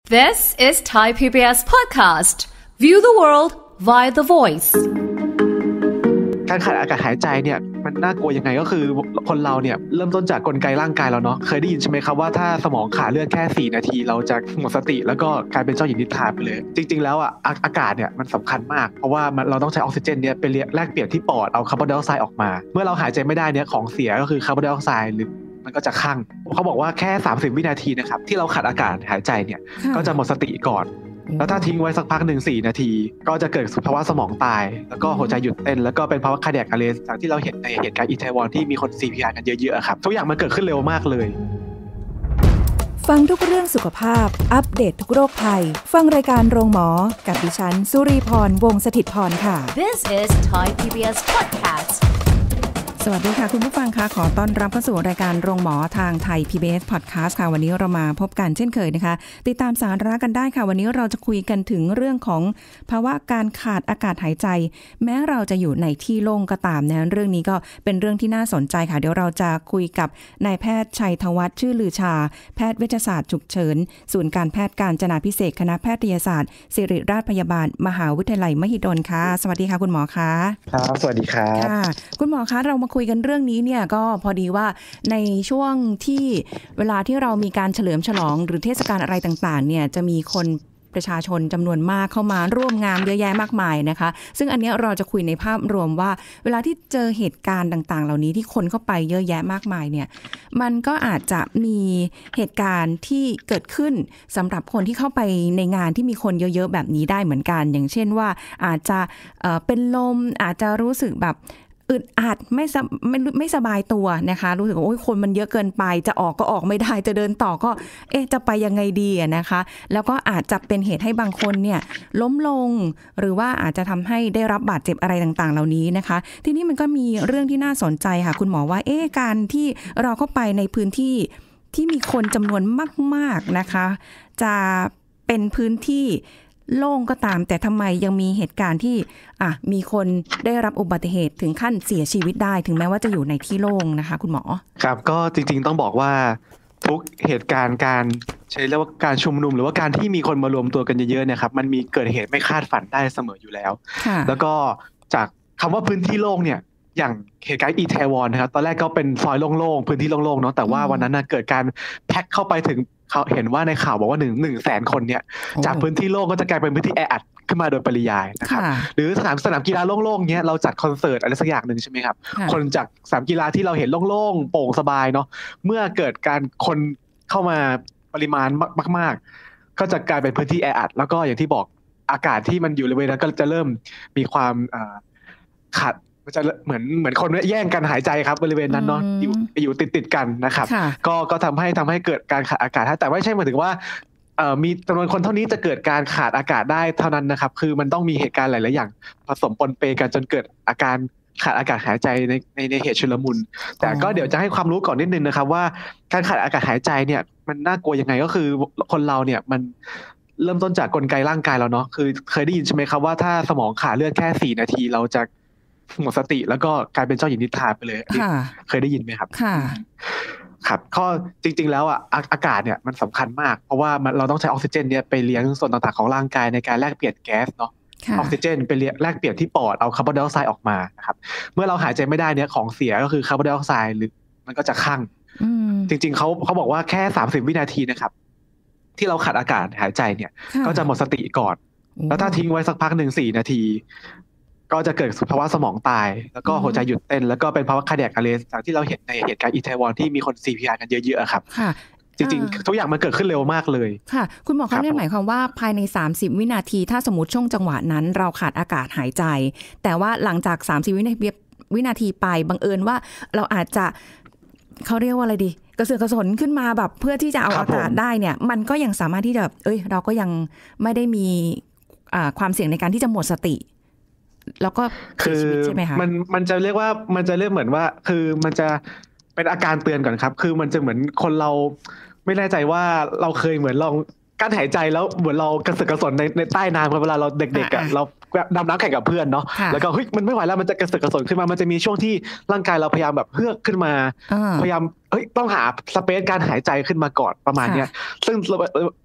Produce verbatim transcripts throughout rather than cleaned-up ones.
This is Thai พี บี เอส podcast. View the world via the voice. การขาดอากาศหายใจเนี่ยมันน่ากลัวยังไงก็คือคนเราเนี่ยเริ่มต้นจากกลไกร่างกายเราเนาะเคยได้ยินใช่ไหมครับว่าถ้าสมองขาดเลือดแค่สี่นาทีเราจะหมดสติแล้วก็กลายเป็นเจ้าหญิงนิทราไปเลยจริงๆแล้วอ่ะอากาศเนี่ยมันสำคัญมากเพราะว่าเราต้องใช้ออกซิเจนเนี่ยไปแลกเปลี่ยนที่ปอดเอาคาร์บอนไดออกไซด์ออกมาเมื่อเราหายใจไม่ได้เนี่ยของเสียก็คือคาร์บอนไดออกไซด์หรือมันก็จะคั่งเขาบอกว่าแค่สามสิบวินาทีนะครับที่เราขาดอากาศหายใจเนี่ยก็จะหมดสติก่อนแล้วถ้าทิ้งไว้สักพักหนึ่งสี่นาทีก็จะเกิดภาวะสมองตายแล้วก็หัวใจหยุดเต้นแล้วก็เป็นภาวะคาร์เดียกอะเรสต์จากที่เราเห็นในเหตุการณ์อิตาลีที่มีคน ซี พี อาร์ กันเยอะๆครับทุกอย่างมันเกิดขึ้นเร็วมากเลยฟังทุกเรื่องสุขภาพอัปเดต ท, ทุกโรคภัยฟังรายการโรงหมอกับดิฉันสุรีพรวงศ์สถิตพรค่ะ This is Thai พี บี เอส podcast. สวัสดีค่ะคุณผู้ฟังคะขอต้อนรับเข้าสู่รายการโรงหมอทางไทย พี บี เอส Podcast ค่ะวันนี้เรามาพบกันเช่นเคยนะคะติดตามสาระกันได้ค่ะวันนี้เราจะคุยกันถึงเรื่องของภาวะการขาดอากาศหายใจแม้เราจะอยู่ในที่โล่งก็ตามนะเรื่องนี้ก็เป็นเรื่องที่น่าสนใจค่ะเดี๋ยวเราจะคุยกับนายแพทย์ชัยธวัฒน์ชื่อลือชาแพทย์เวชศาสตร์ฉุกเฉินศูนย์การแพทย์กาญจนาภิเษกคณะแพทยศาสตร์ศิริราชพยาบาลมหาวิทยาลัยมหิดลค่ะสวัสดีค่ะคุณหมอคะครับสวัสดีครับค่ะคุณหมอคะเรามาคุยกันเรื่องนี้เนี่ยก็พอดีว่าในช่วงที่เวลาที่เรามีการเฉลิมฉลองหรือเทศกาลอะไรต่างๆเนี่ยจะมีคนประชาชนจำนวนมากเข้ามาร่วมงานเยอะแยะมากมายนะคะซึ่งอันนี้เราจะคุยในภาพรวมว่าเวลาที่เจอเหตุการณ์ต่างๆเหล่านี้ที่คนเข้าไปเยอะแยะมากมายเนี่ยมันก็อาจจะมีเหตุการณ์ที่เกิดขึ้นสำหรับคนที่เข้าไปในงานที่มีคนเยอะๆแบบนี้ได้เหมือนกันอย่างเช่นว่าอาจจะเอ่อเป็นลมอาจจะรู้สึกแบบอึดอัดไม่ไม่ไม่สบายตัวนะคะรู้สึกว่าโอ้ยคนมันเยอะเกินไปจะออกก็ออกไม่ได้จะเดินต่อก็เอ๊ะจะไปยังไงดีนะคะแล้วก็อาจจะเป็นเหตุให้บางคนเนี่ยล้มลงหรือว่าอาจจะทำให้ได้รับบาดเจ็บอะไรต่างๆเหล่านี้นะคะทีนี้มันก็มีเรื่องที่น่าสนใจค่ะคุณหมอว่าเอ๊ะการที่เราเข้าไปในพื้นที่ที่มีคนจำนวนมากๆนะคะจะเป็นพื้นที่โล่งก็ตามแต่ทำไมยังมีเหตุการณ์ที่อ่ะมีคนได้รับอุบัติเหตุถึงขั้นเสียชีวิตได้ถึงแม้ว่าจะอยู่ในที่โล่งนะคะคุณหมอครับก็จริงๆต้องบอกว่าทุกเหตุการณ์การใช้เรียกว่าการชุมนุมหรือว่าการที่มีคนมารวมตัวกันเยอะๆเนี่ยครับมันมีเกิดเหตุไม่คาดฝันได้เสมออยู่แล้วแล้วก็จากคำว่าพื้นที่โล่งเนี่ยอย่างเหตุการณ์อีแทวอนนะครับตอนแรกก็เป็นซอยโล่งๆพื้นที่โล่งๆเนาะแต่ว่าวันนั้นนะเกิดการแพ็คเข้าไปถึงเขาเห็นว่าในข่าวบอกว่าหนึ่งหนึ่งแสนคนเนี่ยจากพื้นที่โล่งก็จะกลายเป็นพื้นที่แออัดขึ้นมาโดยปริยายนะครับหรือสนามสนามกีฬาโล่งๆเนี้ยเราจัดคอนเสิร์ตอะไรสักอย่างหนึ่งใช่ไหมครับคนจากสนามกีฬาที่เราเห็นโล่งๆโปร่งสบายเนาะเมื่อเกิดการคนเข้ามาปริมาณมากๆก็จะกลายเป็นพื้นที่แออัดแล้วก็อย่างที่บอกอากาศที่มันอยู่บริเวณนั้นก็จะเริ่มมีความขาดมันจะเหมือนเหมือนคนแย่งกันหายใจครับบริเวณนั้นเนาะอยู่อยู่ติดติดกันนะครับก็ก็ทำให้ทำให้เกิดการขาดอากาศแต่ไม่ใช่หมายถึงว่าเอ่อมีจำนวนคนเท่านี้จะเกิดการขาดอากาศได้เท่านั้นนะครับคือมันต้องมีเหตุการณ์หลายๆอย่างผสมปนเปกันจนเกิดอาการขาดอากาศหายใจในในในเหตุชุลมุนแต่ก็เดี๋ยวจะให้ความรู้ก่อนนิดนึงนะครับว่าการขาดอากาศหายใจเนี่ยมันน่ากลัวยังไงก็คือคนเราเนี่ยมันเริ่มต้นจากกลไกร่างกายเราเนาะคือเคยได้ยินใช่ไหมครับว่าถ้าสมองขาดเลือดแค่สี่นาทีเราจะหมดสติแล้วก็กลายเป็นเจ้าหญิงนิทราไปเลยเคยได้ยินไหมครับค่ะครับข้อจริงๆแล้วอ่ะอากาศเนี่ยมันสำคัญมากเพราะว่าเราต้องใช้ออกซิเจนเนี่ยไปเลี้ยงส่วนต่างๆของร่างกายในการแลกเปลี่ยนแก๊สเนาะออกซิเจนไปแลกเปลี่ยนที่ปอดเอาคาร์บอนไดออกไซด์ออกมานะครับเมื่อเราหายใจไม่ได้เนี่ยของเสียก็คือคาร์บอนไดออกไซด์หรือมันก็จะคั่งจริงๆเขาเขาบอกว่าแค่สามสิบวินาทีนะครับที่เราขาดอากาศหายใจเนี่ยก็จะหมดสติก่อนแล้วถ้าทิ้งไว้สักพักหนึ่งสี่นาทีก็จะเกิดภาวะสมองตายแล้วก็หัวใจหยุดเต้นแล้วก็เป็นภาวะคาร์เดียกอะเรสต์จากที่เราเห็นในเหตุการณ์อิตาลีที่มีคน ซี พี อาร์ กันเยอะๆครับจริงๆทุกอย่างมันเกิดขึ้นเร็วมากเลยค่ะคุณหมอคะนั่นหมายความว่าภายในสามสิบวินาทีถ้าสมมติช่วงจังหวะนั้นเราขาดอากาศหายใจแต่ว่าหลังจากสามสิบวินาทีไปบังเอิญว่าเราอาจจะเขาเรียกว่าอะไรดีกระเสือกกระสนขึ้นมาแบบเพื่อที่จะเอาอากาศได้เนี่ยมันก็ยังสามารถที่จะเอ้ยเราก็ยังไม่ได้มีความเสี่ยงในการที่จะหมดสติแล้วก็คือมันมันจะเรียกว่ามันจะเรียกเหมือนว่าคือมันจะเป็นอาการเตือนก่อนครับคือมันจะเหมือนคนเราไม่แน่ใจว่าเราเคยเหมือนลองกั้นหายใจแล้วเหมือนเรากระเสือกกระสนในในใต้น้ำเวลาเราเด็กๆอ่ะเราดำน้ำแข่งกับเพื่อนเนาะแล้วก็เฮ้ยมันไม่ไหวแล้วมันจะกระเสือกกระสนขึ้นมามันจะมีช่วงที่ร่างกายเราพยายามแบบเฮือกขึ้นมาพยายามเฮ้ยต้องหาสเปซการหายใจขึ้นมาก่อนประมาณเนี้ยซึ่ง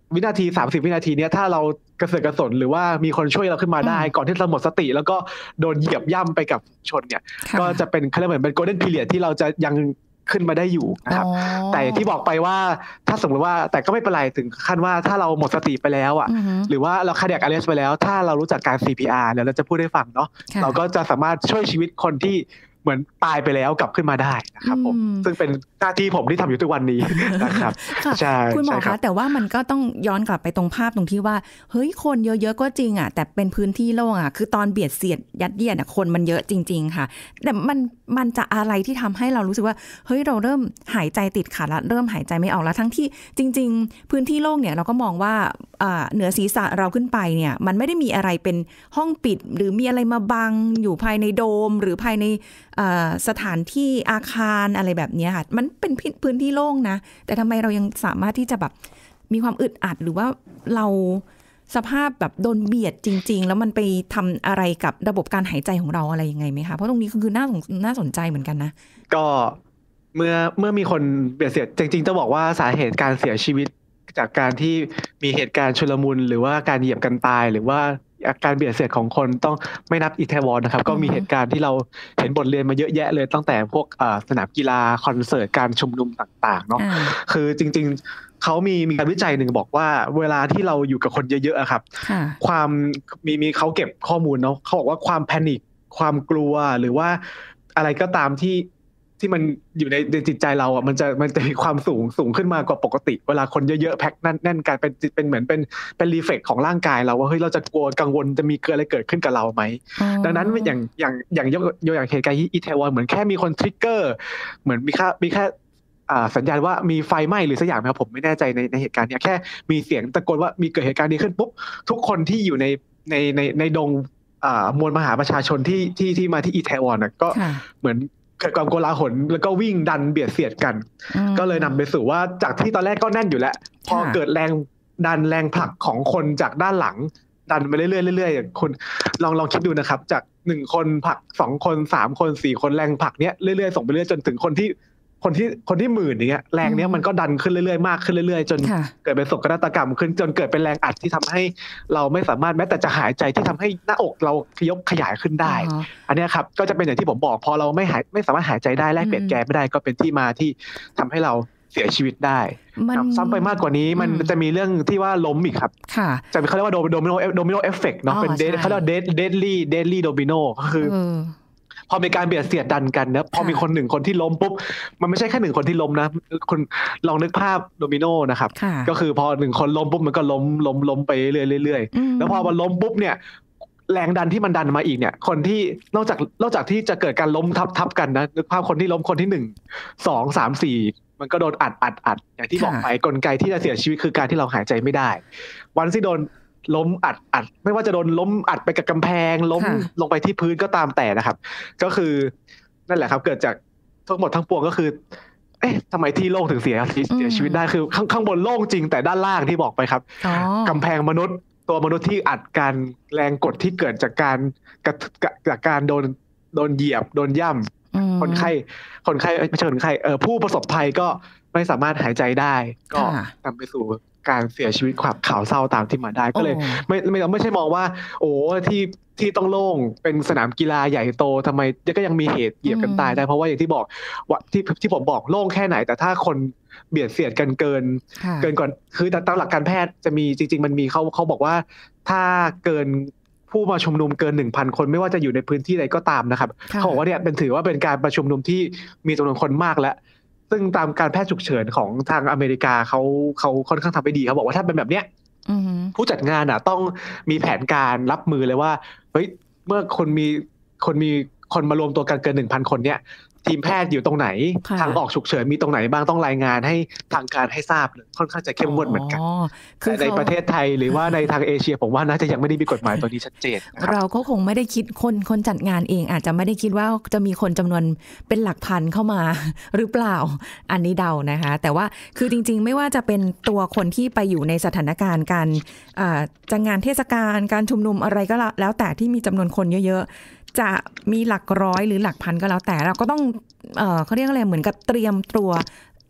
วินาทีสามสิบวินาทีเนี้ยถ้าเรากระเสือกกระสนหรือว่ามีคนช่วยเราขึ้นมาได้ก่อนที่เราหมดสติแล้วก็โดนเหยียบย่ำไปกับชนเนี่ยก็จะเป็นเขาเรียกเหมือนเป็นโกลเด้นพีเรียดที่เราจะยังขึ้นมาได้อยู่นะครับแต่ที่บอกไปว่าถ้าสมมติว่าแต่ก็ไม่เป็นไรถึงขั้นว่าถ้าเราหมดสติไปแล้วอ่ะหรือว่าเราคาร์เดียกอะเรสต์ไปแล้วถ้าเรารู้จักการ ซี พี อาร์ เดี๋ยวเราจะพูดให้ฟังเนาะเราก็จะสามารถช่วยชีวิตคนที่เหมือนตายไปแล้วกลับขึ้นมาได้นะครับผมซึ่งเป็นหน้าที่ผมที่ทำอยู่ทุกวันนี้นะครับใช่คุณหมอคะแต่ว่ามันก็ต้องย้อนกลับไปตรงภาพตรงที่ว่าเฮ้ยคนเยอะๆก็จริงอ่ะแต่เป็นพื้นที่โล่งอ่ะคือตอนเบียดเสียดยัดเยียดอ่ะคนมันเยอะจริงๆค่ะแต่มันมันจะอะไรที่ทำให้เรารู้สึกว่าเฮ้ยเราเริ่มหายใจติดขัดแล้วเริ่มหายใจไม่ออกแล้วทั้งที่จริงๆพื้นที่โล่งเนี่ยเราก็มองว่าเหนือศีรษะเราขึ้นไปเนี่ยมันไม่ได้มีอะไรเป็นห้องปิดหรือมีอะไรมาบังอยู่ภายในโดมหรือภายในสถานที่อาคารอะไรแบบนี้ค่ะมันเป็นพื้นที่โล่งนะแต่ทำไมเรายังสามารถที่จะแบบมีความอึดอัดหรือว่าเราสภาพแบบโดนเบียดจริงๆแล้วมันไปทำอะไรกับระบบการหายใจของเราอะไรยังไงไหมคะเพราะตรงนี้คือน่าน่าสนใจเหมือนกันนะก็เมื่อเมื่อมีคนเบียดเสียดจริงๆจะบอกว่าสาเหตุการเสียชีวิตจากการที่มีเหตุการณ์ชุลมุนหรือว่าการเหยียบกันตายหรือว่าอาการเบียดเสียดของคนต้องไม่นับอิตาลีนะครับก็มีเหตุการณ์ที่เราเห็นบทเรียนมาเยอะแยะเลยตั้งแต่พวกสนามกีฬาคอนเสิร์ตการชุมนุมต่างๆเนาะคือจริงๆเขามีมีการวิจัยหนึ่งบอกว่าเวลาที่เราอยู่กับคนเยอะๆครับความมีมีเขาเก็บข้อมูลเนาะเขาบอกว่าความแพนิคความกลัวหรือว่าอะไรก็ตามที่ที่มันอยู่ในจิตใจเราอ่ะมันจะมันจะมีความสูงสูงขึ้นมากว่าปกติเวลาคนเยอะๆแพ็คแน่นๆกันเป็นเป็นเหมือนเป็นเป็นรีเฟล็กของร่างกายเราว่าเฮ้ยเราจะกลัวกังวลจะมีเกิดอะไรเกิดขึ้นกับเราไหมดังนั้นอย่างอย่างอย่างยกตัวอย่างเหตุการณ์ที่อิตาลีเหมือนแค่มีคนทริกเกอร์เหมือนมีแค่มีแค่สัญญาณว่ามีไฟไหม้หรือสักอย่างนะครับผมไม่แน่ใจในในเหตุการณ์นี้แค่มีเสียงตะโกนว่ามีเกิดเหตุการณ์นี้ขึ้นปุ๊บทุกคนที่อยู่ในในในในดงมวลมหาประชาชนที่ที่ที่มาที่อิตาลีน่ะก็เหมือนเกิดความโกลาหลแล้วก็วิ่งดันเบียดเสียดกันก็เลยนำไปสู่ว่าจากที่ตอนแรกก็แน่นอยู่แล้วพอเกิดแรงดันแรงผลักของคนจากด้านหลังดันไปเรื่อยๆเรื่อยๆคุณลองลองคิดดูนะครับจากหนึ่งคนผลักสองคนสามคนสี่คนแรงผลักเนี้ยเรื่อยๆส่งไปเรื่อยจนถึงคนที่คนที่คนที่หมื่นอย่างเงี้ยแรงเนี้ยมันก็ดันขึ้นเรื่อยๆมากขึ้นเรื่อยๆจนเกิดเป็นโศกนาฏกรรมขึ้นจนเกิดเป็นแรงอัดที่ทำให้เราไม่สามารถแม้แต่จะหายใจที่ทำให้หน้าอกเรายกขยายขึ้นได้อันนี้ครับก็จะเป็นอย่างที่ผมบอกพอเราไม่หายไม่สามารถหายใจได้แลกเปลี่ยนแก๊สไม่ได้ก็เป็นที่มาที่ทำให้เราเสียชีวิตได้ซ้ำไปมากกว่านี้มันจะมีเรื่องที่ว่าล้มอีกครับจะเขาเรียกว่าโดมิโนโดมิโนเอฟเฟกต์เนาะเป็นเดเขาเรียกว่าเดดเดดลี่เดดลี่โดมิโนก็คือพอมีการเบียดเสียดดันกันนะพอมีคนหนึ่งคนที่ล้มปุ๊บมันไม่ใช่แค่หนึ่งคนที่ล้มนะคุณลองนึกภาพโดมิโนนะครับก็คือพอหนึ่งคนล้มปุ๊บมันก็ล้มล้มล้มไปเรื่อยๆเรื่อยๆแล้วพอมันล้มปุ๊บเนี่ยแรงดันที่มันดันมาอีกเนี่ยคนที่นอกจากนอกจากที่จะเกิดการล้มทับทับกันนะนึกภาพคนที่ล้มคนที่หนึ่งสองสามสี่มันก็โดนอัดอัดอัดอย่างที่บอกไปกลไกที่จะเสียชีวิตคือการที่เราหายใจไม่ได้วันที่โดนล้มอัดอัดไม่ว่าจะโดนล้มอัดไปกับกำแพงล้มลงไปที่พื้นก็ตามแต่นะครับก็คือนั่นแหละครับเกิดจากทั้งหมดทั้งปวงก็คือเอ๊ะทำไมที่โล่งถึงเสียเสียชีวิตได้คือข้างข้างบนโล่งจริงแต่ด้านล่างที่บอกไปครับกำแพงมนุษย์ตัวมนุษย์ที่อัดการแรงกดที่เกิดจากการจากการโดนโดนเหยียบโดนย่ำคนไข้คนไข้ไม่ใช่คนไข้เออผู้ประสบภัยก็ไม่สามารถหายใจได้ก็นำไปสู่การเสียชีวิตความข่าวเศร้าตามที่มาได้ก็เลยไม่ไม่ไม่ใช่มองว่าโอ้ที่ที่ต้องโล่งเป็นสนามกีฬาใหญ่โตทำไมก็ยังมีเหตุเหยียบกันตายได้เพราะว่าอย่างที่บอกว่าที่ที่ผมบอกโล่งแค่ไหนแต่ถ้าคนเบียดเสียดกันเกินเกินก่อนคือตามหลักการแพทย์จะมีจริงๆมันมีเขาเขาบอกว่าถ้าเกินผู้มาชุมนุมเกิน หนึ่งพัน คนไม่ว่าจะอยู่ในพื้นที่ใดก็ตามนะครับเขาบอกว่าเนี่ยเป็นถือว่าเป็นการประชุมนุมที่มีจำนวนคนมากแล้วซึ่งตามการแพทย์ฉุกเฉินของทางอเมริกาเขาเขาค่อนข้างทำได้ดีเขาบอกว่าถ้าเป็นแบบเนี้ยผู้จัดงานอ่ะต้องมีแผนการรับมือเลยว่าเฮ้ยเมื่อคนมีคนมีคนมารวมตัวกันเกิน หนึ่งพัน คนเนี้ยทีมแพทย์อยู่ตรงไหนทางออกฉุกเฉินมีตรงไหนบ้างต้องรายงานให้ทางการให้ทราบเลยค่อนข้างจะเข้มงวดเหมือนกันแต่ในประเทศไทยหรือว่าในทางเอเชียผมว่าน่าจะยังไม่ได้มีกฎหมายตัวนี้ชัดเจนเราก็คงไม่ได้คิดคนคนจัดงานเองอาจจะไม่ได้คิดว่าจะมีคนจำนวนเป็นหลักพันเข้ามาหรือเปล่าอันนี้เดานะคะแต่ว่าคือจริงๆไม่ว่าจะเป็นตัวคนที่ไปอยู่ในสถานการณ์การจัดงานเทศกาลการชุมนุมอะไรก็แล้วแต่ที่มีจำนวนคนเยอะๆจะมีหลักร้อยหรือหลักพันก็แล้วแต่เราก็ต้องเอ่อเขาเรียกอะไรเหมือนกับเตรียมตัว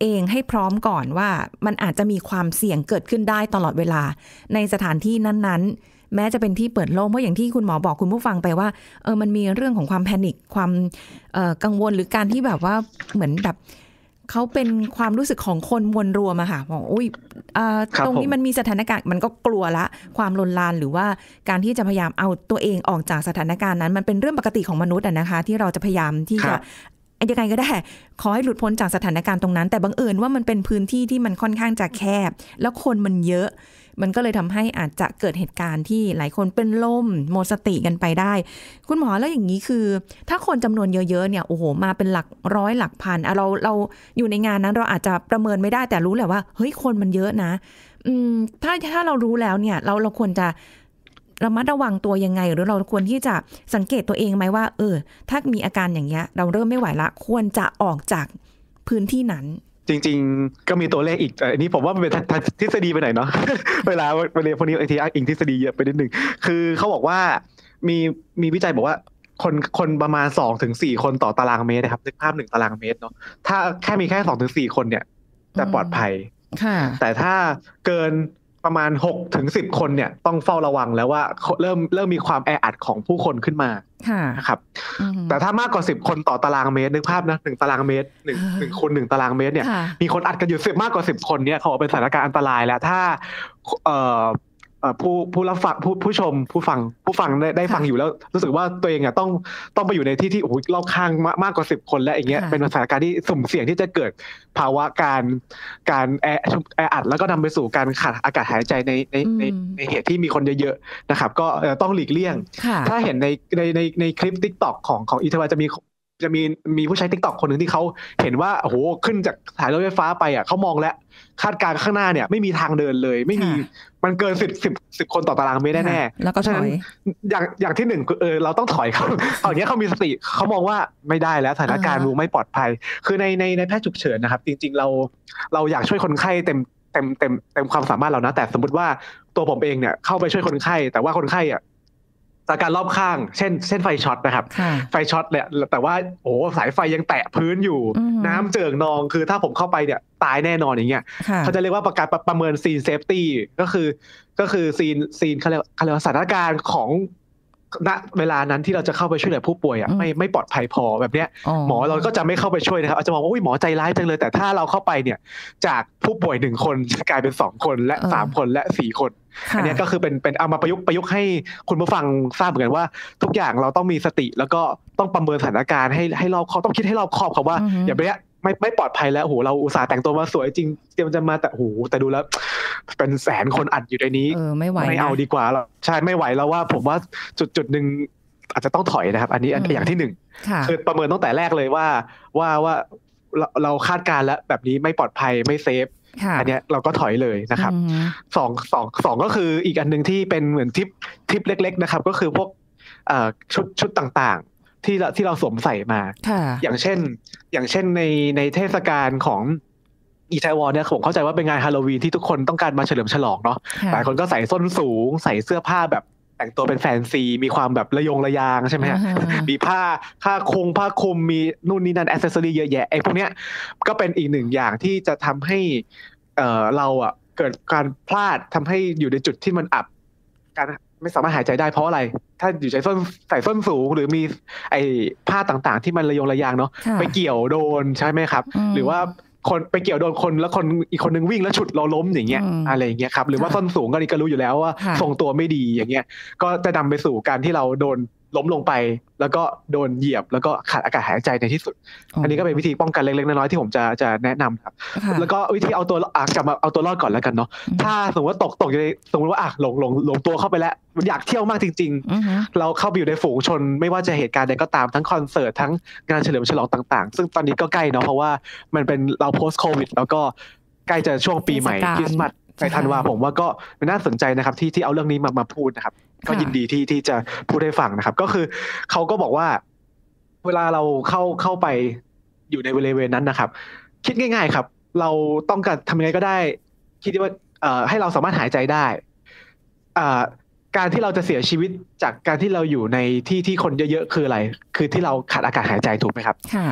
เองให้พร้อมก่อนว่ามันอาจจะมีความเสี่ยงเกิดขึ้นได้ตลอดเวลาในสถานที่นั้นๆแม้จะเป็นที่เปิดโล่งเพราะอย่างที่คุณหมอบอกคุณผู้ฟังไปว่าเออมันมีเรื่องของความแพนิคความเอ่อกังวลหรือการที่แบบว่าเหมือนแบบเขาเป็นความรู้สึกของคนมวลรวมอะค่ะบอกอุ้ยตรงนี้มันมีสถานการณ์มันก็กลัวละความลนลานหรือว่าการที่จะพยายามเอาตัวเองออกจากสถานการณ์นั้นมันเป็นเรื่องปกติของมนุษย์อะนะคะที่เราจะพยายามที่จะยังไงก็ได้ขอให้หลุดพ้นจากสถานการณ์ตรงนั้นแต่บังเอิญว่ามันเป็นพื้นที่ที่มันค่อนข้างจะแคบแล้วคนมันเยอะมันก็เลยทำให้อาจจะเกิดเหตุการณ์ที่หลายคนเป็นลมหมดสติกันไปได้คุณหมอแล้วอย่างนี้คือถ้าคนจำนวนเยอะๆเนี่ยโอ้โหมาเป็นหลักร้อยหลักพันเราเราอยู่ในงานนั้นเราอาจจะประเมินไม่ได้แต่รู้แหละว่าเฮ้ยคนมันเยอะนะอืมถ้าถ้าเรารู้แล้วเนี่ยเราเราควรจะระมัดระวังตัวยังไงหรือเราควรที่จะสังเกตตัวเองไหมว่าเออถ้ามีอาการอย่างเงี้ยเราเริ่มไม่ไหวละควรจะออกจากพื้นที่นั้นจริงๆก็มีตัวเลขอีกอันนี้ผมว่ามันเป็นทฤษฎีไปหน่อยเนาะ เวลาไปเรียนพวกนี้ไอทีอ้างอิงทฤษฎีเยอะไปนิดนึงคือเขาบอกว่ามีมีวิจัยบอกว่าคนคนประมาณ สองถึงสี่ คนต่อตารางเมตรนะครับนึกภาพหนึ่งตารางเมตรเนาะถ้าแค่มีแค่ สองถึงสี่ คนเนี่ยจะปลอดภัยแต่ถ้าเกินประมาณ หกถึงสิบ คนเนี่ยต้องเฝ้าระวังแล้วว่าเริ่มเริ่มมีความแออัดของผู้คนขึ้นมานะครับแต่ถ้ามากกว่าสิบคนต่อตารางเมตรนึกภาพนะหนึ่งตารางเมตรหนึ่ง หนึ่งคูณหนึ่งตารางเมตรเนี่ยมีคนอัดกันอยู่สิบมากกว่าสิบคนเนี่ยเขาบอกเป็นสถานการณ์อันตรายแล้วถ้าเอ่อผู้ผู้รับฟังผู้ผู้ชมผู้ฟังผู้ฟังได้ได้ฟังอยู่แล้วรู้สึกว่าตัวเองอ่ะต้องต้องไปอยู่ในที่ที่โอ้โหรอบข้างมากกว่าสิบคนแล้วอย่างเงี้ยเป็นสถานการณ์ที่สุ่มเสี่ยงที่จะเกิดภาวะการการแอแออัดแล้วก็นำไปสู่การขาดอากาศหายใจในในในในเหตุที่มีคนเยอะๆนะครับก็ต้องหลีกเลี่ยงถ้าเห็นในในในในคลิป TikTok ของของอีทวาจะมีจะมีมีผู้ใช้ TikTok คนหนึ่งที่เขาเห็นว่าโอ้โหขึ้นจากสถานีรถไฟฟ้าไปอ่ะเขามองแล้วคาดการณ์ข้างหน้าเนี่ยไม่มีทางเดินเลยไม่มีมันเกินสิบ สิบ สิบคนต่อตารางเมตรแน่ๆแล้วก็ถอยอย่างอย่างที่หนึ่งคือเออเราต้องถอยเขาเอาอย่างเงี้ยเขามีสติเขามองว่าไม่ได้แล้วสถานการณ์ไม่ปลอดภัยคือในในในแพทย์ฉุกเฉินนะครับจริงๆเราเราอยากช่วยคนไข้เต็มเต็มเต็มเต็มความสามารถเรานะแต่สมมติว่าตัวผมเองเนี่ยเข้าไปช่วยคนไข้แต่ว่าคนไข้อ่ะอาการรอบข้างเช่นเช่นไฟช็อตนะครับไฟช็อตเนี่ยแต่ว่าโอ้สายไฟยังแตะพื้นอยู่น้ำเจิ่งนองคือถ้าผมเข้าไปเนี่ยตายแน่นอนอย่างเงี้ยเขาจะเรียกว่าประการประเมินซีนเซฟตี้ก็คือก็คือซีนซีนเขาเรียกเขาเรียกว่าสถานการณ์ของณเวลานั้นที่เราจะเข้าไปช่วยเหลือผู้ป่วยอ่ะไม่ไม่ปลอดภัยพอแบบเนี้ยหมอเราก็จะไม่เข้าไปช่วยนะครับอาจจะมองว่าอุ้ยหมอใจร้ายจังเลยแต่ถ้าเราเข้าไปเนี่ยจากผู้ป่วยหนึ่งคนจะกลายเป็นสองคนและสามคนและสี่คนอันนี้ก็คือเป็นเป็นเอามาประยุกต์ประยุกต์ให้คุณผู้ฟังทราบเหมือนกันว่าทุกอย่างเราต้องมีสติแล้วก็ต้องประเมินสถานการณ์ให้ให้รอบคอบต้องคิดให้รอบคอบครับว่าอย่าไปเนี้ยไม่ไม่ปลอดภัยแล้วโหเราอุตส่าห์แต่งตัวมาสวยจริงเตรียมจะมาแต่โหแต่ดูแล้วเป็นแสนคนอัดอยู่ในนี้ไม่ไหวไม่เอาดีกว่าหรอกใช่ไม่ไหวแล้วว่าผมว่าจุดจุดหนึ่งอาจจะต้องถอยนะครับอันนี้อย่างที่หนึ่งคือประเมินตั้งแต่แรกเลยว่าว่าว่าเราคาดการณ์แล้วแบบนี้ไม่ปลอดภัยไม่เซฟอันนี้เราก็ถอยเลยนะครับสองสองสองก็คืออีกอันนึงที่เป็นเหมือนทิปทิปเล็กๆนะครับก็คือพวกชุดชุดต่างๆที่ที่เราสวมใส่มาอย่างเช่นอย่างเช่นในในเทศกาลของอีไทวอนเนี่ยผมเข้าใจว่าเป็นงานฮาโลวีนที่ทุกคนต้องการมาเฉลิมฉลองเนาะหลายคนก็ใส่ส้นสูงใส่เสื้อผ้าแบบแต่งตัวเป็นแฟนซีมีความแบบระยงระยางใช่ไหมฮะมีผ้าผ้าคลุมผ้าคลุมมีนู่นนี่นั่นแอคเซสซอรี่เยอะแยะไอ้พวกเนี้ยก็เป็นอีกหนึ่งอย่างที่จะทำให้เอ่อเราอ่ะเกิดการพลาดทำให้อยู่ในจุดที่มันอับการไม่สามารถหายใจได้เพราะอะไรถ้าอยู่ใส่ส้นใส่ส้นสูงหรือมีไอ้ผ้าต่างๆที่มันระยงระยางเนาะไปเกี่ยวโดนใช่ไหมครับหรือว่าคนไปเกี่ยวโดนคนแล้วคนอีกคนนึงวิ่งแล้วฉุดเราล้มอย่างเงี้ยอะไรอย่างเงี้ยครับหรือว่าส้นสูงก็นี่ก็รู้อยู่แล้วว่าทรงตัวไม่ดีอย่างเงี้ยก็จะนำไปสู่การที่เราโดนล้มลงไปแล้วก็โดนเหยียบแล้วก็ขาดอากาศหายใจในที่สุดอันนี้ก็เป็นวิธีป้องกันเล็กๆน้อยๆที่ผมจะจะแนะนำครับแล้วก็วิธีเอาตัวอ่ะกลับมาเอาตัวรอดก่อนแล้วกันเนาะถ้าสมมติว่าตกตกอยู่ในสมมติว่าอ่ะหลงหลงหลงตัวเข้าไปแล้วอยากเที่ยวมากจริงๆเราเข้าไปอยู่ในฝูงชนไม่ว่าจะเหตุการณ์ใดก็ตามทั้งคอนเสิร์ตทั้งงานเฉลิมฉลองต่างๆซึ่งตอนนี้ก็ใกล้เนาะเพราะว่ามันเป็นเรา post covid แล้วก็ใกล้จะช่วงปีใหม่คริสต์มาสในธันวาผมว่าก็น่าสนใจนะครับที่ที่เอาเรื่องนี้มามาพูดนะครับก็ยินดีที่ที่จะพูดให้ฟังนะครับก็คือเขาก็บอกว่าเวลาเราเข้าเข้าไปอยู่ในบริเวณนั้นนะครับคิดง่ายๆครับเราต้องการทำยังไงก็ได้คิดว่าเอ่อให้เราสามารถหายใจได้อ่าการที่เราจะเสียชีวิตจากการที่เราอยู่ในที่ที่คนเยอะๆคืออะไรคือที่เราขาดอากาศหายใจถูกไหมครับค่ะ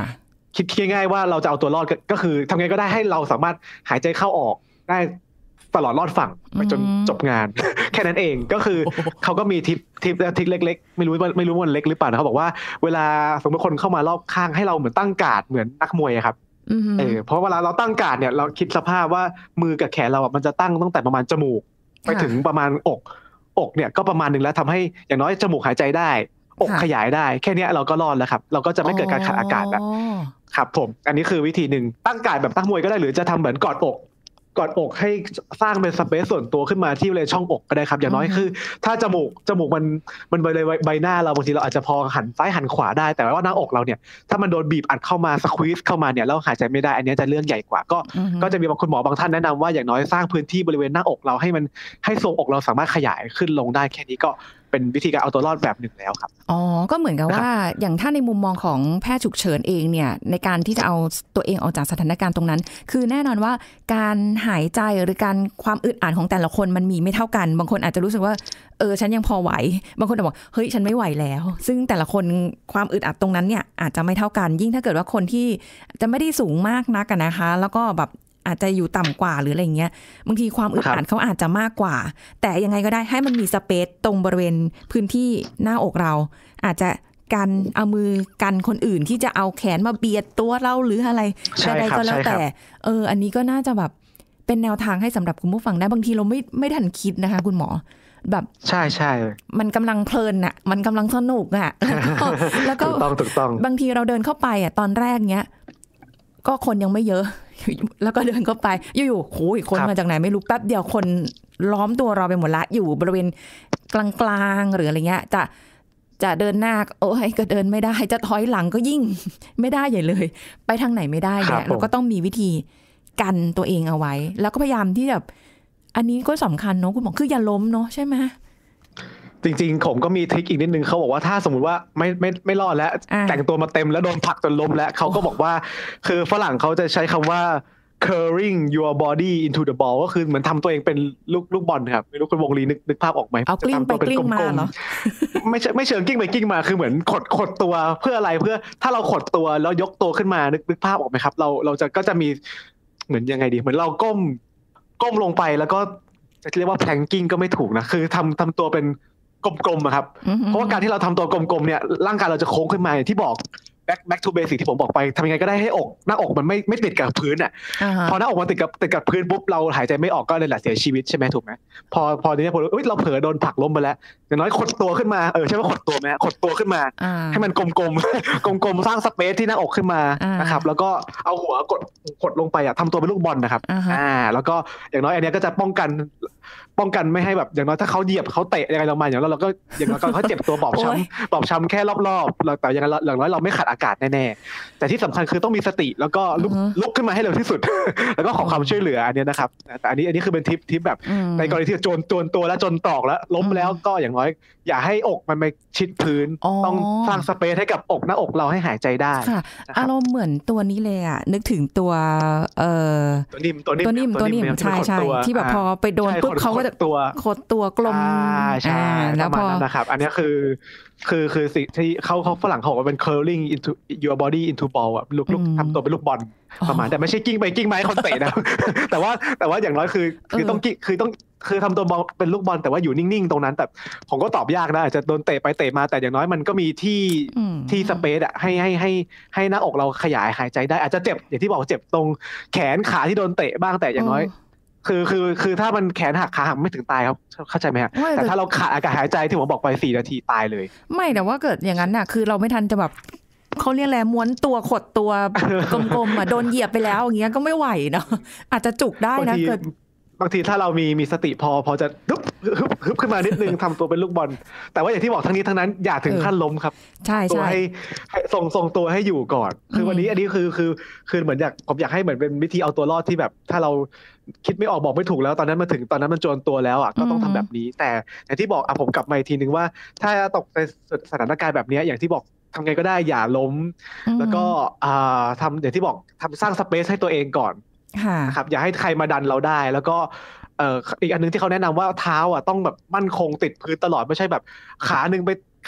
คิดง่ายๆว่าเราจะเอาตัวรอดก็คือทำไงก็ได้ให้เราสามารถหายใจเข้าออกได้ตลอดรอดฝั่งไปจนจบงาน แค่นั้นเองก็คือเขาก็มีทิปทิปทิปเล็กๆไม่รู้ว่าไม่รู้ว่ามันเล็กหรือเปล่านะเขาบอกว่าเวลาสมมติคนเข้ามารอบข้างให้เราเหมือนตั้งการ์ดเหมือนนักมวยครับเออเพราะเวลาเราตั้งการ์ดเนี่ยเราคิดสภาพว่ามือกับแขนเราอ่ะมันจะตั้งตั้งแต่ประมาณจมูกไปถึงประมาณอกอกเนี่ยก็ประมาณนึงแล้วทำให้อย่างน้อยจมูกหายใจได้อกขยายได้แค่นี้เราก็รอดแล้วครับเราก็จะไม่เกิดการขาดอากาศแล้วครับผมอันนี้คือวิธีหนึ่งตั้งการ์ดแบบตั้งมวยก็ได้หรือจะทำเหมือนกอดอกกอดอกให้สร้างเป็นสเปซส่วนตัวขึ้นมาที่บริเวณช่องอกก็ได้ครับอย่างน้อยคือถ้าจมูกจมูกมันมันบริเวณใบหน้าเราบางทีเราอาจจะพอหันซ้ายหันขวาได้แต่ว่าหน้าอกเราเนี่ยถ้ามันโดนบีบอัดเข้ามาสควีซเข้ามาเนี่ยแล้วหายใจไม่ได้อันนี้จะเรื่องใหญ่กว่าก็ก็จะมีบางคุณหมอบางท่านแนะนำว่าอย่างน้อยสร้างพื้นที่บริเวณหน้าอกเราให้มันให้ทรงอกเราสามารถขยายขึ้นลงได้แค่นี้ก็เป็นวิธีการเอาตัวรอดแบบหนึ่งแล้วครับอ๋อก็เหมือนกับว่าอย่างถ้าในมุมมองของแพทย์ฉุกเฉินเองเนี่ยในการที่จะเอาตัวเองออกจากสถานการณ์ตรงนั้นคือแน่นอนว่าการหายใจหรือการความอึดอัดของแต่ละคนมันมีไม่เท่ากันบางคนอาจจะรู้สึกว่าเออฉันยังพอไหวบางคนจะบอกเฮ้ยฉันไม่ไหวแล้วซึ่งแต่ละคนความอึดอัดตรงนั้นเนี่ยอาจจะไม่เท่ากันยิ่งถ้าเกิดว่าคนที่จะไม่ได้สูงมากนักกันนะคะแล้วก็แบบอาจจะอยู่ต่ำกว่าหรืออะไรเงี้ยบางทีความอึดอัดเขาอาจจะมากกว่าแต่ยังไงก็ได้ให้มันมีสเปซตรงบริเวณพื้นที่หน้าอกเราอาจจะกันเอามือกันคนอื่นที่จะเอาแขนมาเบียดตัวเราหรืออะไรใดๆก็แล้วแต่เอออันนี้ก็น่าจะแบบเป็นแนวทางให้สำหรับคุณผู้ฟังได้บางทีเราไม่ไม่ทันคิดนะคะคุณหมอแบบใช่ใช่มันกำลังเพลินอ่ะมันกำลังสนุกอ่ะแล้วก็ถูกต้องถูกต้องบางทีเราเดินเข้าไปอ่ะตอนแรกเนี้ยก็คนยังไม่เยอะแล้วก็เดินเข้าไปอยู่ๆโอ้ยคนมาจากไหนไม่รู้แป๊บเดียวคนล้อมตัวเราไปหมดละอยู่บริเวณกลางๆหรืออะไรเงี้ยจะจะเดินหน้าโอ้ยก็เดินไม่ได้จะถอยหลังก็ยิ่งไม่ได้ใหญ่เลยไปทางไหนไม่ได้เนี่ยเราก็ต้องมีวิธีกันตัวเองเอาไว้แล้วก็พยายามที่แบบอันนี้ก็สำคัญเนาะคุณหมอคืออย่าล้มเนาะใช่ไหมจริงๆผมก็มีทริคอีกนิดนึงเขาบอกว่าถ้าสมมติว่าไม่ไม่ไม่รอดแล้วแต่งตัวมาเต็มแล้วโดนผลักจนล้มแล้วเขาก็บอกว่าคือฝรั่งเขาจะใช้คำว่า curling your body into the ball ก็คือเหมือนทำตัวเองเป็นลูกลูกบอลครับไม่รู้คุณวงลีนึกนึกภาพออกไหมเอากลิ้งไปกลิ้งมาเหรอไม่ใช่ไม่เชิงกลิ้งไปกลิ้งมาคือเหมือนขดขดตัวเพื่ออะไรเพื่อถ้าเราขดตัวแล้วยกตัวขึ้นมานึกนึกภาพออกไหมครับเราเราจะก็จะมีเหมือนยังไงดีเหมือนเราก้มก้มลงไปแล้วก็จะเรียกว่า planking ก็ไม่ถูกนะคือทำทำตัวเป็นกลมๆครับเพราะว่าการที่เราทำตัวกลมๆเนี่ยร่างกายเราจะโค้งขึ้นมาอย่างที่บอก back back to basic ที่ผมบอกไปทำยังไงก็ได้ให้อกหน้าอกมันไม่ไม่ติดกับพื้นอ่ะ uh-huh. พอหน้าอกมันติดกับติดกับพื้นปุ๊บเราหายใจไม่ออกก็เลยแหละเสียชีวิตใช่ไหมถูกไหมพอพอทีนี้พอเราเผลอโดนผลักล้มไปแล้วอย่างน้อยขดตัวขึ้นมาเออใช่ไหมขดตัวไหมขดตัวขึ้นมา uh-huh. ให้มันกลมๆ กลมๆสร้างสเปซที่หน้าอกขึ้นมา uh-huh. นะครับแล้วก็เอาหัวกดกดลงไปอ่ะทำตัวเป็นลูกบอลนะครับ uh-huh. อ่าแล้วก็อย่างน้อยอันนี้ก็จะป้องกันป้องกันไม่ให้แบบอย่างน้อยถ้าเขาเหยียบเขาเตะยังไงเรามาอย่างนั้นเราก็อย่างน้อยเขาเจ็บตัวบอบช้ำบอบช้ำแค่รอบๆแต่อย่างนั้นอย่างน้อยเราไม่ขาดอากาศแน่ๆแต่ที่สำคัญคือต้องมีสติแล้วก็ลุกลุกขึ้นมาให้เร็วที่สุดแล้วก็ขอความช่วยเหลืออันนี้นะครับแต่อันนี้อันนี้คือเป็นทิปทิปแบบในกรณีที่โจรโจรตัวแล้วจนตอกแล้วล้มแล้วก็อย่างน้อยอย่าให้อกมันไปชิดพื้นต้องสร้างสเปซให้กับอกหน้าอกเราให้หายใจได้อารมณ์เหมือนตัวนี้เลยอ่ะนึกถึงตัวเอ่อตัวนิ่มตัวนิ่มตัวนิ่มใช่ใช่ที่แบบพอไปโดนปุ๊บเขาก็จะตัวขดตัวกลมใช่แล้วพอนะครับอันนี้คือคือคือสิ่งที่เขาเขาฝรั่งเขาบอกว่าเป็น curling into your body into ball อ่ะลูกลูกทำตัวเป็นลูกบอลประมาณแต่ไม่ใช่กิ้งไปกิ้งมาให้คนเตะนะแต่ว่าแต่ว่าอย่างน้อยคือคือต้องกิ้งคือต้องคือทำตัวบอลเป็นลูกบอลแต่ว่าอยู่นิ่งๆตรงนั้นแต่ผมก็ตอบยากนะอาจจะโดนเตะไปเตะมาแต่อย่างน้อยมันก็มีที่ที่สเปซอ่ะให้ให้ให้ให้หน้าอกเราขยายหายใจได้อาจจะเจ็บอย่างที่บอกเจ็บตรงแขนขาที่โดนเตะบ้างแต่อย่างน้อยคือคือคือถ้ามันแขนหักขาหักไม่ถึงตายครับเข้าใจไหมฮะแต่ถ้าเราขาดอากาศหายใจที่ผมบอกไปสี่นาทีตายเลยไม่แต่ว่าเกิดอย่างนั้นน่ะคือเราไม่ทันจะแบบเขาเรียกอะไรม้วนตัวขดตัวกลมๆอ่ะโดนเหยียบไปแล้วอย่างเงี้ยก็ไม่ไหวเนาะอาจจะจุกได้นะเกิดบางทีถ้าเรามีมีสติพอพอจะฮึบฮึบฮึบขึ้นมานิดนึงทำตัวเป็นลูกบอลแต่ว่าอย่างที่บอกทั้งนี้ทั้งนั้นอย่าถึงขั้นล้มครับใช่ตัวให้ทรงทรงตัวให้อยู่ก่อนคือวันนี้อันนี้คือคือคือเหมือนอยากผมอยากให้เหมือนเป็นวิธีเอาตัวรอดที่แบบถ้าเราคิดไม่ออกบอกไม่ถูกแล้วตอนนั้นมาถึงตอนนั้นมันโจรตัวแล้วอ่ะก็ต้องทำแบบนี้แต่อย่างที่บอกอ่ะผมกลับมาอีกทีนึงว่าถ้าตกในสถานการณ์แบบนี้อย่างที่บอกทำไงก็ได้อย่าล้มแล้วก็ทำอย่างที่บอกทำสร้างสเปซให้ตัวเองก่อนนะครับอย่าให้ใครมาดันเราได้แล้วก็เอ่ออีกอันนึงที่เขาแนะนำว่าเท้าอ่ะต้องแบบมั่นคงติดพื้นตลอดไม่ใช่แบบขาหนึ่งไป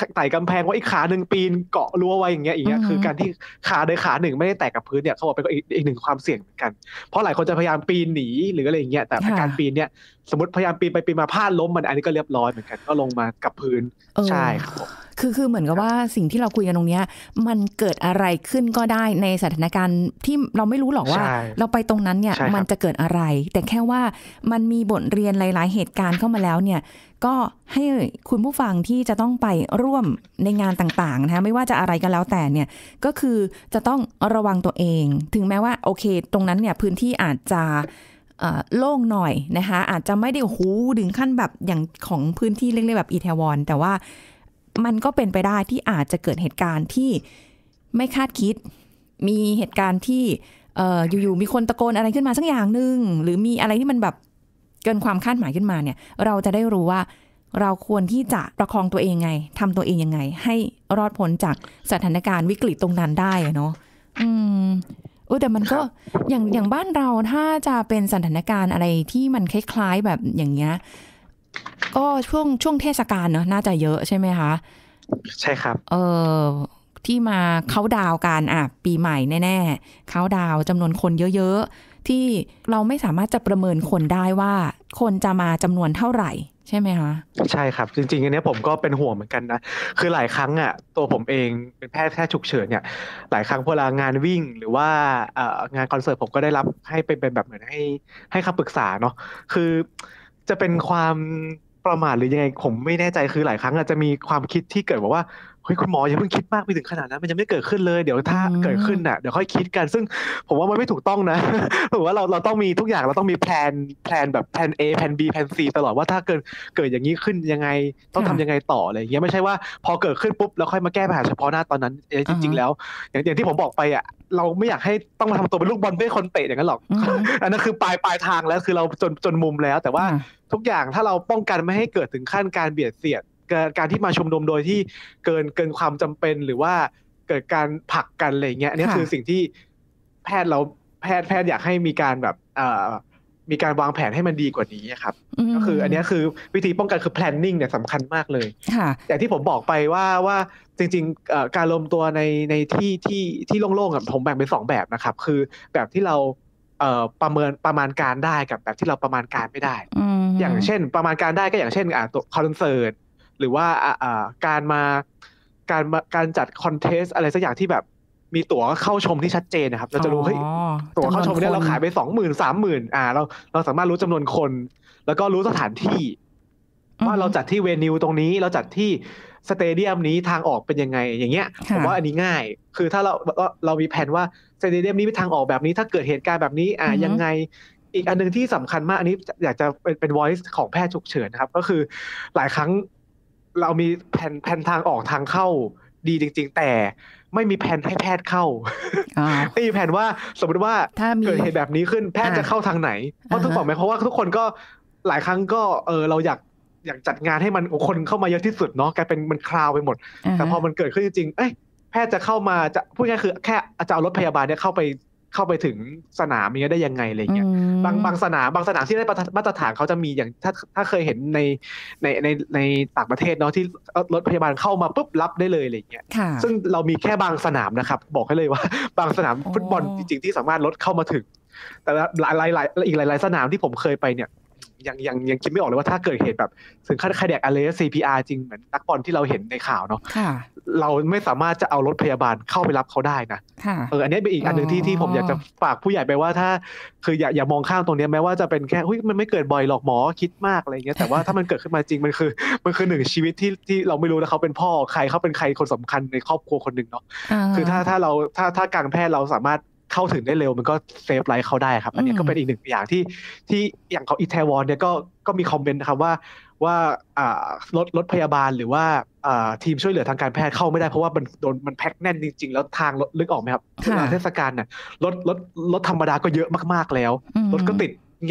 ไต่กำแพงว่าอีกขาหนึ่งปีนเกาะรั้วไว้อย่างเงี้ยอย่างเงี้ยคือการที่ขาโดยขาหนึ่งไม่ได้แตะกับพื้นเนี่ยเขาบอกเป็นอีกอีกหนึ่งความเสี่ยงเหมือนกันเพราะหลายคนจะพยายามปีนหนีหรืออะไรอย่างเงี้ยแต่การปีนเนี่ยสมมติพยายามปีนไปปีนมาพลาดล้มมันอันนี้ก็เรียบร้อยเหมือนกันก็ลงมากับพื้นใช่ครับคือคือเหมือนกับว่าสิ่งที่เราคุยกันตรงนี้มันเกิดอะไรขึ้นก็ได้ในสถานการณ์ที่เราไม่รู้หรอกว่าเราไปตรงนั้นเนี่ยมันจะเกิดอะไรแต่แค่ว่ามันมีบทเรียนหลายๆเหตุการณ์เข้ามาแล้วเนี่ยก็ให้คุณผู้ฟังที่จะต้องไปร่วมในงานต่างๆนะคะไม่ว่าจะอะไรก็แล้วแต่เนี่ยก็คือจะต้องระวังตัวเองถึงแม้ว่าโอเคตรงนั้นเนี่ยพื้นที่อาจจะโล่งหน่อยนะคะอาจจะไม่ได้โอ้โหถึงขั้นแบบอย่างของพื้นที่เล็กๆแบบอิเทวอนแต่ว่ามันก็เป็นไปได้ที่อาจจะเกิดเหตุการณ์ที่ไม่คาดคิดมีเหตุการณ์ที่เอ่ออยู่ๆมีคนตะโกนอะไรขึ้นมาสักอย่างนึงหรือมีอะไรที่มันแบบเกินความคาดหมายขึ้นมาเนี่ยเราจะได้รู้ว่าเราควรที่จะประคองตัวเองไงทำตัวเองยังไงให้รอดพ้นจากสถานการณ์วิกฤตตรงนั้นได้เนาะอืมเออแต่มันก็อย่างอย่างบ้านเราถ้าจะเป็นสถานการณ์อะไรที่มันคล้ายๆแบบอย่างเงี้ยก็ช่วงช่วงเทศกาลเนอะน่าจะเยอะใช่ไหมคะใช่ครับเออที่มาเค้าดาวกันอ่ะปีใหม่แน่ๆเค้าดาวจำนวนคนเยอะๆที่เราไม่สามารถจะประเมินคนได้ว่าคนจะมาจำนวนเท่าไหร่ใช่ไหมคะใช่ครับจริงๆอันนี้ผมก็เป็นห่วงเหมือนกันนะคือหลายครั้งอ่ะตัวผมเองเป็นแพทย์แพทย์ฉุกเฉินเนี่ยหลายครั้งเวลางานวิ่งหรือว่างานคอนเสิร์ตผมก็ได้รับให้เป็นแบบเหมือนให้ให้คำปรึกษาเนาะคือจะเป็นความประมาทหรือยังไงผมไม่แน่ใจคือหลายครั้งอาจจะมีความคิดที่เกิดบอกว่าเฮ้ยคุณหมออย่าเพิ่งคิดมากไปถึงขนาดนั้นมันยังไม่เกิดขึ้นเลยเดี๋ยวถ้าเกิดขึ้นน่ะเดี๋ยวค่อยคิดกันซึ่งผมว่ามันไม่ถูกต้องนะผมว่าเราเราต้องมีทุกอย่างเราต้องมีแพลนแพลนแบบแพลน A แพลน B แพลน C ตลอดว่าถ้าเกิดเกิดอย่างนี้ขึ้นยังไงต้องทำยังไงต่ออะไรอย่างเงี้ยไม่ใช่ว่าพอเกิดขึ้นปุ๊บแล้วค่อยมาแก้ปัญหาเฉพาะหน้าตอนนั้นจริงๆแล้วอย่างอย่างที่ผมบอกไปอ่ะเราไม่อยากให้ต้องมาทำตัวเป็นลูกบอลเพื่อคนเตะอย่างนั้นหรอกอันนั้นคือปลายปลายทางแล้วคือเราจนจนมุมแล้วแต่ว่าทุกอย่างถ้าเราป้องกันไม่ให้เกิดถึงขั้นการเบียดเสียดการที่มาชุมนุมโดยที่เกินเกินความจำเป็นหรือว่าเกิดการผลักกันอะไรเงี้ยอันนี้คือสิ่งที่แพทย์เราแพทย์แพทย์อยากให้มีการแบบเอ่อมีการวางแผนให้มันดีกว่านี้ครับก็คืออันนี้คือวิธีป้องกันคือ planning เนี่ยสำคัญมากเลยอย่างที่ผมบอกไปว่าว่าจริงๆการรวมตัวในในที่ที่ที่โล่งๆผมแบ่งเป็นสองแบบนะครับคือแบบที่เราเอ่อประเมินประมาณการได้กับแบบที่เราประมาณการไม่ได้อย่างเช่นประมาณการได้ก็อย่างเช่นอ่าตัวคอนเสิร์ตหรือว่าอ่าการมาการมาการจัดคอนเทสต์อะไรสักอย่างที่แบบมีตั๋วเข้าชมที่ชัดเจนนะครับเราจะรู้เฮ้ยตั๋วเข้าชมเนี่ยเราขายไป สองหมื่น สามหมื่น อ่าเราเราสามารถรู้จำนวนคนแล้วก็รู้สถานที่ว่าเราจัดที่เวนิวตรงนี้เราจัดที่สเตเดียมนี้ทางออกเป็นยังไงอย่างเงี้ยผมว่าอันนี้ง่ายคือถ้าเราเรามีแผนว่าสเตเดียมนี้มีทางออกแบบนี้ถ้าเกิดเหตุการณ์แบบนี้อ่ายังไงอีกอันนึงที่สำคัญมากอันนี้อยากจะเป็นเป็น voice ของแพทย์ฉุกเฉินนะครับก็คือหลายครั้งเรามีแผนแผนทางออกทางเข้าดีจริงๆแต่ไม่มีแผนให้แพทย์เข้าไม่มีแผนว่าสมมติว่าเกิดเหตุแบบนี้ขึ้นแพทย์จะเข้าทางไหนเพราะทุกบอกไหมเพราะว่าทุกคนก็หลายครั้งก็เออเราอยากอยากจัดงานให้มันคนเข้ามาเยอะที่สุดเนาะกลายเป็นมันคราวไปหมดแต่พอมันเกิดขึ้นจริงๆเอ้ยแพทย์จะเข้ามาจะพูดง่ายคือแค่จะเอารถพยาบาลเนี่ยเข้าไปเข้าไปถึงสนามนี้ได้ยังไงอะไรเงี้ยบางบางสนามบางสนามที่ได้มาตรฐานเขาจะมีอย่างถ้าถ้าเคยเห็นในในในในต่างประเทศเนาะที่รถพยาบาลเข้ามาปุ๊บรับได้เลยอะไรเงี้ยซึ่งเรามีแค่บางสนามนะครับบอกให้เลยว่าบางสนามฟุตบอลจริงๆที่สามารถรถเข้ามาถึงแต่หลายหลายอีกหลายๆสนามที่ผมเคยไปเนี่ยยังยังยังคิดไม่ออกเลยว่าถ้าเกิดเหตุแบบถึงขั้นคาร์เดียกอาร์เรสต์ ซี พี อาร์ จริงเหมือนนักบอลที่เราเห็นในข่าวเนาะเราไม่สามารถจะเอารถพยาบาลเข้าไปรับเขาได้นะเอออันนี้เป็นอีกอันนึงที่ที่ผมอยากจะฝากผู้ใหญ่ไปว่าถ้าคืออย่าอย่ามองข้ามตรงนี้แม้ว่าจะเป็นแค่เฮ้ยมันไม่เกิดบ่อยหรอกหมอคิดมากอะไรเงี้ยแต่ว่าถ้ามันเกิดขึ้นมาจริงมันคือมันคือหนึ่งชีวิตที่ที่เราไม่รู้นะเขาเป็นพ่อใครเขาเป็นใครคนสำคัญในครอบครัวคนหนึ่งเนาะคือถ้าถ้าเราถ้าถ้าการแพทย์เราสามารถเข้าถึงได้เร็วมันก็เซฟไลฟ์เขาได้ครับอันนี้ก็เป็นอีกหนึ่งอย่างที่ที่อย่างของอิตาลีเนี่ยก็ก็มีคอมเมนต์นะครับว่าว่าอ่ารถรถพยาบาลหรือว่าอ่าทีมช่วยเหลือทางการแพทย์เข้าไม่ได้เพราะว่ามันโดนมันแพ็คแน่นจริงๆแล้วทางรถลึกออกไหมครับเทศกาลเนี่ยรถรถรถธรรมดาก็เยอะมากๆแล้วรถก็ติดแงก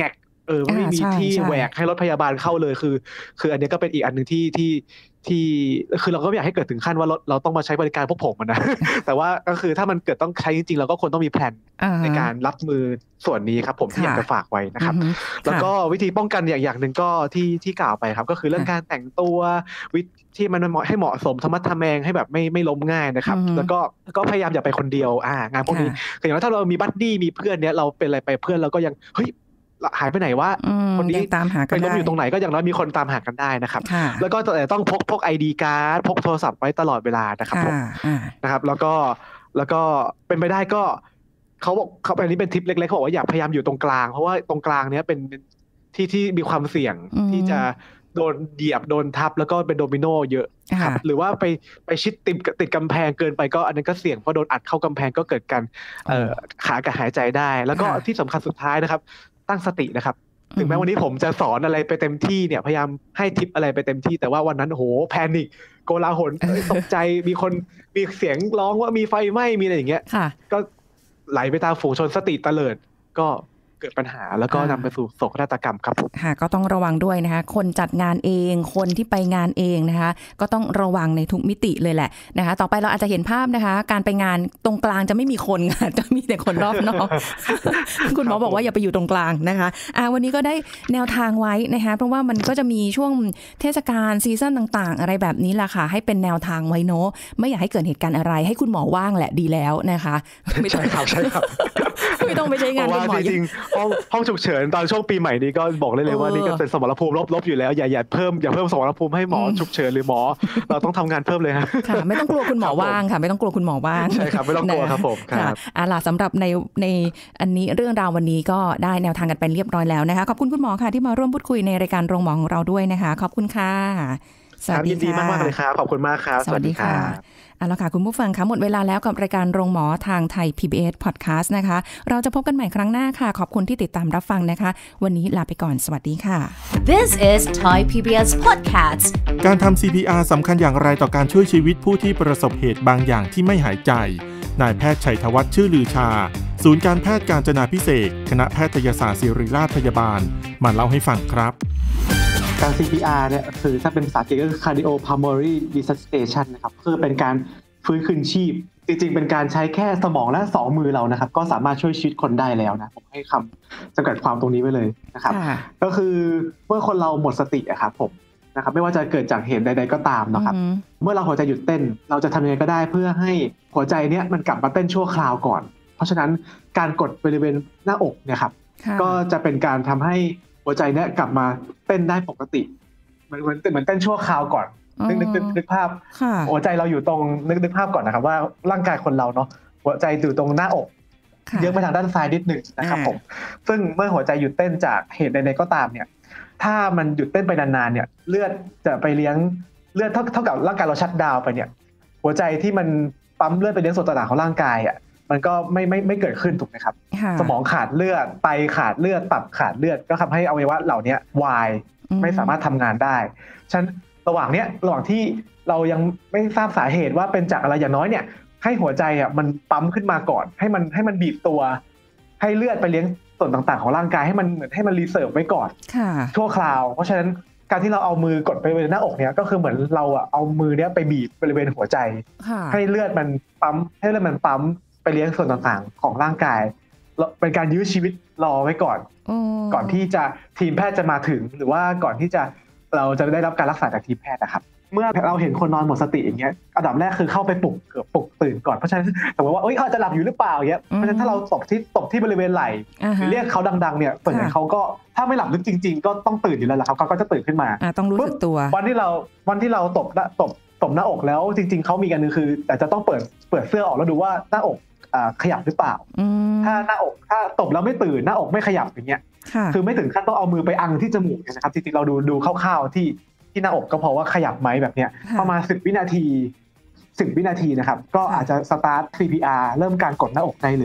เออไม่มีที่แหวกให้รถพยาบาลเข้าเลยคือคืออันนี้ก็เป็นอีกอันนึงที่ที่ที่คือเราก็ไม่อยากให้เกิดถึงขั้นว่าเราเราต้องมาใช้บริการพวกผมนะ แต่ว่าก็คือถ้ามันเกิดต้องใช้จริงๆเราก็ควรต้องมีแผนในการรับมือส่วนนี้ครับผมที่อยากจะฝากไว้นะครับแล้วก็วิธีป้องกันอย่างอย่างนึงก็ที่ที่กล่าวไปครับก็คือเรื่องการแต่งตัววิที่มันเหมาะให้เหมาะสมธรรมะทะแมงให้แบบไม่ไม่ล้มง่ายนะครับแล้วก็ก็พยายามอย่าไปคนเดียวอ่างานพวกนี้คืออย่างถ้าเรามีบัดดี้มีเพื่อนเนี้ยเราเป็นอะไรไปเพื่อนเราก็ยังเฮ้ยหายไปไหนวะคนนี้ตามหากันได้ไปล้มอยู่ตรงไหนก็อย่างน้อยมีคนตามหากันได้นะครับแล้วก็ต้องพกพก ไอ ดี การ์ดพกโทรศัพท์ไว้ตลอดเวลานะครับผมนะครับแล้วก็แล้วก็เป็นไปได้ก็เขาบอกเขาอันนี้เป็นทิปเล็กๆเขาบอกว่าอย่าพยายามอยู่ตรงกลางเพราะว่าตรงกลางเนี้ยเป็นที่ที่มีความเสี่ยงที่จะโดนเหยียบโดนทับแล้วก็เป็นโดมิโนเยอะครับหรือว่าไปไปชิดติดติดกำแพงเกินไปก็อันนั้นก็เสี่ยงเพราะโดนอัดเข้ากำแพงก็เกิดการขาดการหายใจได้แล้วก็ที่สำคัญสุดท้ายนะครับตั้งสตินะครับถึงแม้วันนี้ผมจะสอนอะไรไปเต็มที่เนี่ยพยายามให้ทิปอะไรไปเต็มที่แต่ว่าวันนั้นโหแพนิคโกลาหลตกใจมีคนมีเสียงร้องว่ามีไฟไหม้มีอะไรอย่างเงี้ยก็ไหลไปตามฝูงชนสติเตลิดก็เกิดปัญหาแล้วก็นำไปสู่โศกนาฏกรรมครับค่ะก็ต้องระวังด้วยนะคะคนจัดงานเองคนที่ไปงานเองนะคะก็ต้องระวังในทุกมิติเลยแหละนะคะต่อไปเราอาจจะเห็นภาพนะคะการไปงานตรงกลางจะไม่มีคนค่ะจะมีแต่คนรอบนอก คุณหมอบอกว่าอย่าไปอยู่ตรงกลางนะคะอ่าวันนี้ก็ได้แนวทางไว้นะคะเพราะว่ามันก็จะมีช่วงเทศกาลซีซั่นต่างๆอะไรแบบนี้แหละค่ะให้เป็นแนวทางไว้เนาะไม่อยากให้เกิดเหตุการณ์อะไรให้คุณหมอว่างแหละดีแล้วนะคะไม่ใช่ครับใช่ครับไม่ต้องไปใช้งานคุณหมอห้องห้องฉุกเฉินตอนช่วงปีใหม่นี้ก็บอกได้เลยว่านี่ก็เป็นสมรภูมิลบๆอยู่แล้วอย่าอย่าเพิ่มอย่าเพิ่มสมรภูมิให้หมอฉุกเฉินหรือหมอเราต้องทำงานเพิ่มเลยฮะค่ะไม่ต้องกลัวคุณหมอว่างค่ะไม่ต้องกลัวคุณหมอว่างใช่ครับไม่ต้องกลัวครับผมครับอ่าล่ะสำหรับในในอันนี้เรื่องราววันนี้ก็ได้แนวทางกันไปเรียบร้อยแล้วนะคะขอบคุณคุณหมอค่ะที่มาร่วมพูดคุยในรายการโรงหมอของเราด้วยนะคะขอบคุณค่ะสวัสดีค่ะยินดีมากๆเลยครับขอบคุณมากครับสวัสดีค่ะเอาละค่ะคุณผู้ฟังคะหมดเวลาแล้วกับรายการโรงหมอทางไทย พี บี เอส Podcast นะคะเราจะพบกันใหม่ครั้งหน้าค่ะขอบคุณที่ติดตามรับฟังนะคะวันนี้ลาไปก่อนสวัสดีค่ะ This is Thai พี บี เอส Podcast การทำ ซี พี อาร์ สำคัญอย่างไรต่อการช่วยชีวิตผู้ที่ประสบเหตุบางอย่างที่ไม่หายใจนายแพทย์ชัยธวัฒน์ชื่อลือชาศูนย์การแพทย์กาญจนาภิเษกคณะแพทยศาสตร์ศิริราชพยาบาลมาเล่าให้ฟังครับการ ซี พี อาร์ เนี่ยคือถ้าเป็นภาษาอังกฤษก็คือ cardiopulmonary resuscitation นะครับคือเป็นการฟื้นคืนชีพจริงๆเป็นการใช้แค่สมองและสองมือเรานะครับก็สามารถช่วยชีวิตคนได้แล้วนะผมให้คำจำกัดความตรงนี้ไว้เลยนะครับก็คือเมื่อคนเราหมดสติอะครับผมนะครับไม่ว่าจะเกิดจากเหตุใดๆก็ตามนะครับเมื่อเราหัวใจหยุดเต้นเราจะทำยังไงก็ได้เพื่อให้หัวใจเนี้ยมันกลับมาเต้นชั่วคราวก่อนเพราะฉะนั้นการกดบริเวณหน้าอกเนี่ยครับก็จะเป็นการทำให้หัวใจเนี้ยกลับมาเต้นได้ปกติเหมือนเหมือนเหมือนเต้นชั่วคราวก่อนนึกนึกนึกนึกภาพหัวใจเราอยู่ตรงนึกนึกภาพก่อนนะครับว่าร่างกายคนเราเนาะหัวใจอยู่ตรงหน้าอกเยอะไปทางด้านซ้ายนิดนึงนะครับผมซึ่งเมื่อหัวใจหยุดเต้นจากเหตุใดๆก็ตามเนี่ยถ้ามันหยุดเต้นไปนานๆเนี่ยเลือดจะไปเลี้ยงเลือดเท่าเท่ากับร่างกายเราชัตดาวน์ไปเนี่ยหัวใจที่มันปั๊มเลือดไปเลี้ยงส่วนต่างๆของร่างกายอ่ะมันก็ไม่ไม่ไม่เกิดขึ้นถูกไหมครับสมองขาดเลือดไตขาดเลือดตับขาดเลือดก็ทำให้อวัยวะเหล่านี้วายไม่สามารถทำงานได้ฉะนั้นระหว่างเนี้ยระหว่างที่เรายังไม่ทราบสาเหตุว่าเป็นจากอะไรอย่างน้อยเนี่ยให้หัวใจอ่ะมันปั๊มขึ้นมาก่อนให้มันให้มันบีบตัวให้เลือดไปเลี้ยงส่วนต่างๆของร่างกายให้มันเหมือนให้มันรีเซิร์ฟไว้ก่อนชั่วคราวเพราะฉะนั้นการที่เราเอามือกดไปบริเวณหน้าอกเนี่ยก็คือเหมือนเราอ่ะเอามือเนี้ยไปบีบบริเวณหัวใจให้เลือดมันปั๊มให้เลือดมันปั๊มไปเลี้ยงส่วนต่างๆของร่างกายเป็นการยื้อชีวิตรอไว้ก่อนก่อนที่จะทีมแพทย์จะมาถึงหรือว่าก่อนที่จะเราจะได้รับการรักษาจากทีมแพทย์นะครับเมื่อเราเห็นคนนอนหมดสติอย่างเงี้ยอันดับแรกคือเข้าไปปลุกเกือบปลุกตื่นก่อนเพราะฉะนั้นสมมติว่าเอ้ยเขาจะหลับอยู่หรือเปล่าอย่างเงี้ยเพราะฉะนั้นถ้าเราตบที่ตบที่บริเวณไหล่หรือเรียกเขาดังๆเนี่ยส่วนใหญ่เขาก็ถ้าไม่หลับลึกจริงๆก็ต้องตื่นอยู่แล้วแหละครับเขาก็จะตื่นขึ้นมาต้องรู้สึกตัววันที่เราวันที่เราตบตบตบหน้าอกแล้วจริงๆเขามีกันนึงคือแต่จะต้องเปิดเปิดเสื้อออกแล้วดูว่าหน้าอกขยับหรือเปล่าถ้าหน้าอกถ้าตบแล้วไม่ตื่นหน้าอกไม่ขยับอย่างเงี้ยคือไม่ถึงขั้นต้องเอามือไปอังที่จมูกนะครับจริงๆเราดูดูคร่าวๆที่ที่หน้าอกก็พอว่าขยับไหมแบบเนี้ยประมาณสิบวินาทีสิบวินาทีนะครับก็อาจจะสตาร์ท ซี พี อาร์ เริ่มการกดหน้าอกได้เลย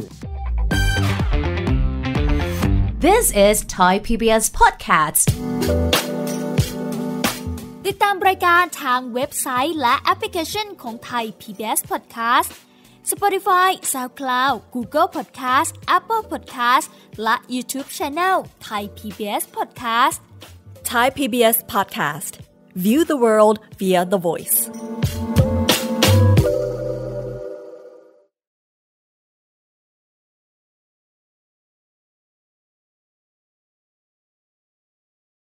This is Thai พี บี เอส Podcast ติดตามรายการทางเว็บไซต์และแอปพลิเคชันของ Thai พี บี เอส Podcast Spotify, SoundCloud, Google Podcast, Apple Podcast และ YouTube Channel Thai พี บี เอส Podcast Thai พี บี เอส Podcast View the world via the voice